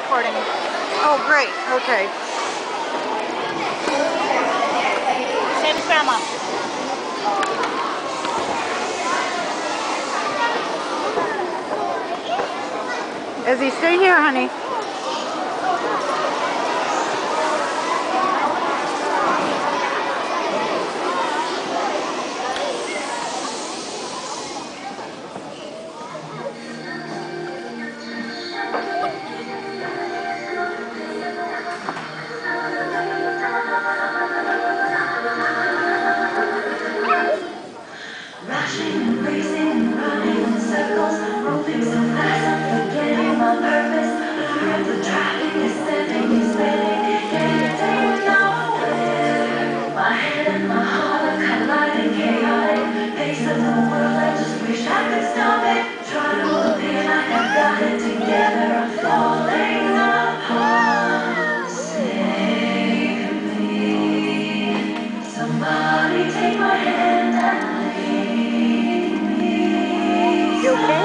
recording. Oh, great. Okay. Same as Grandma. Izzy, stay here, honey. Rushing and racing and running in circles, moving so fast I'm forgetting my purpose. The traffic is sending me spinning, getting nowhere. My head and my heart are colliding, chaotic pace of the world. I just wish I could stop it. Try to appear like I've got it together. I'm falling apart. Save me. Somebody take my hand and lead me. You okay?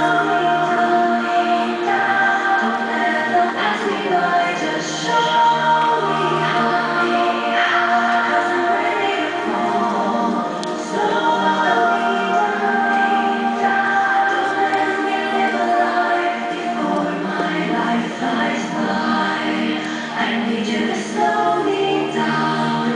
Don't let them pass me by. Just show me how. 'Cause I'm ready to fall. Slowly down. Don't let me live a life before my life flies by. I need you to slow me down.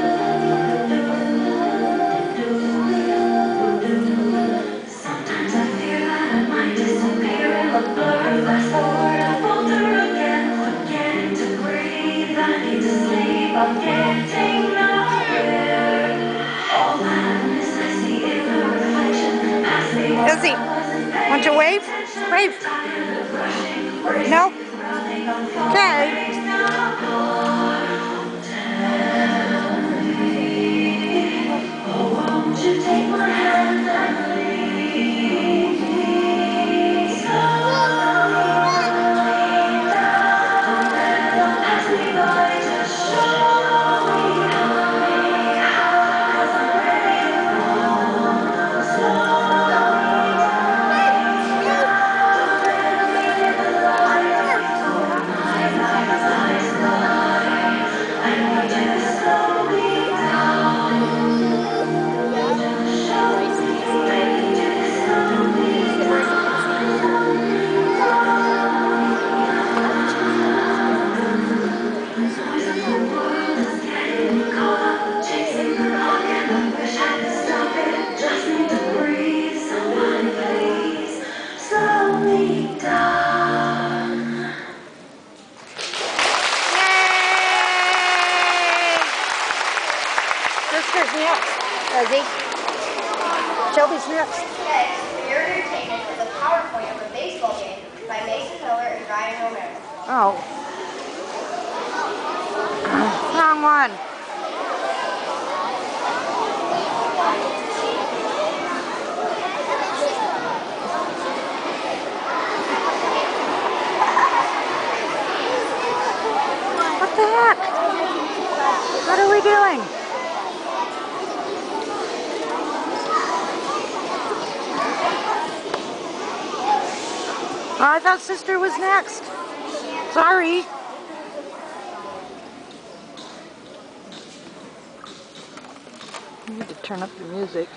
Sometimes I fear that I might disappear in the blur. Fast forward, I falter again, forgetting to breathe. I need to sleep, I'm getting nowhere. All that I miss, I see in the reflection. Past me once Izzy, I wasn't paying want you to wave? attention. Wave. Tired of rushing, racing, No? running, I'm Okay. falling apart. Tell me, oh, won't you take my hand and lead me slowly down? Don't let them pass me by. Just show me how. 'Cause I'm ready to fall. Slowly down. Don't let me live a life before my life flies by. I need you to slow me down. Just show me. I need you to slow me Noise of the world is getting me caught up, chasing the clock, and I wish I could stop it. Just need to breathe. Somebody please slow me down. Yay! Sister's next. Izzy. Shelby's next. Next, for your entertainment is a PowerPoint of a baseball game by Mason Miller and Ryan Romero. Oh. Wrong one. What the heck? What are we doing? Oh, I thought Sister was next. Sorry. I need to turn up the music.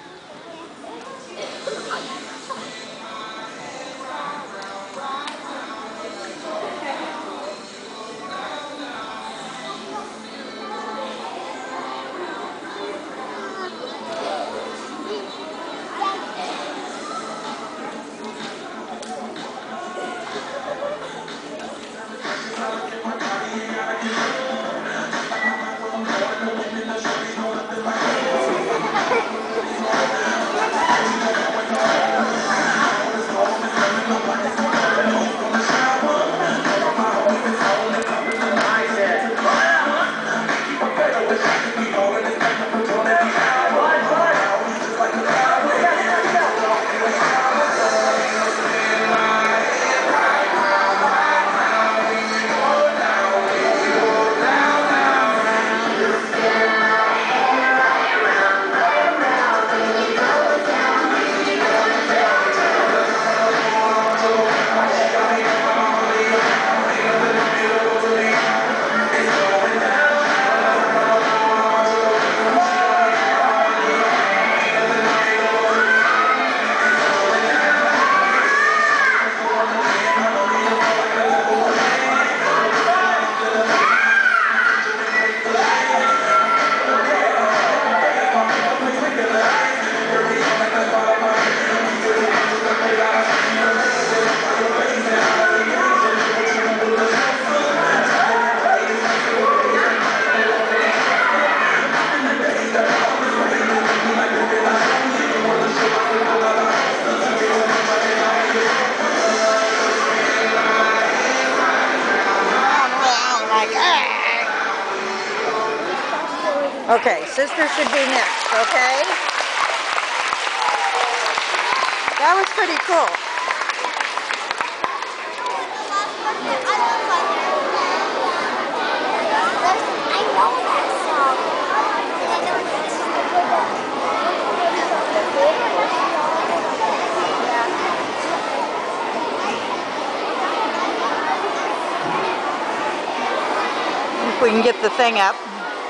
Okay, sister should be next, okay? That was pretty cool. I know that song. If we can get the thing up.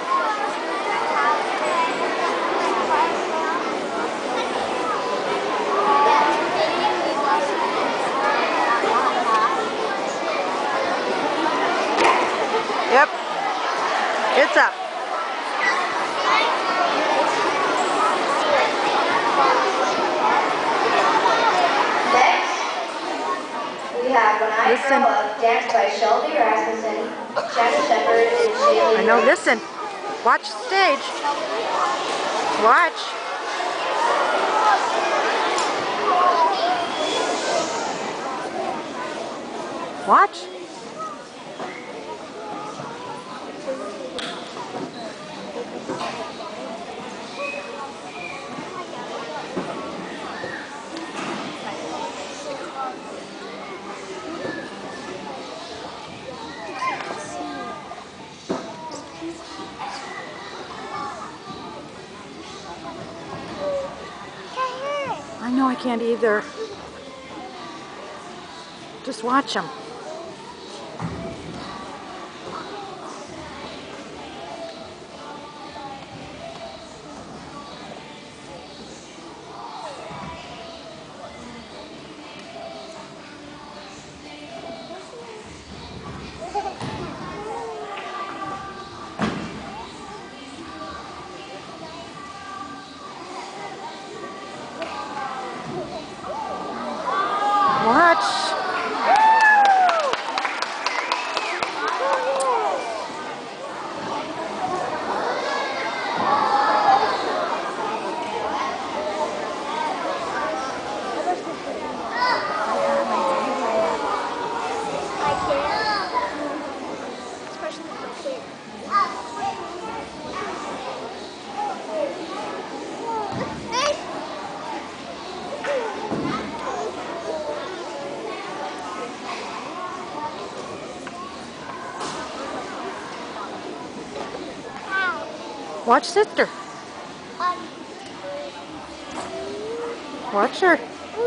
Yep, it's up. Next, we have When I Listen. Grow Up, danced by Shelby Rasmussen, Shannon Shepherd, and Shaylee. I know, listen. Watch the stage. Watch. Watch. I know I can't either. Just watch them. Watch. Watch sister. Watch her.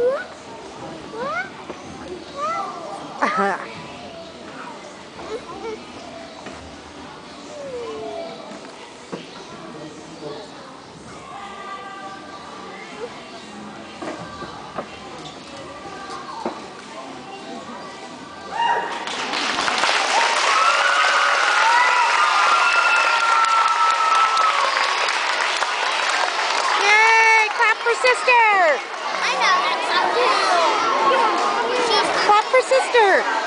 Yay! Clap for sister! I know that song too. Clap for sister!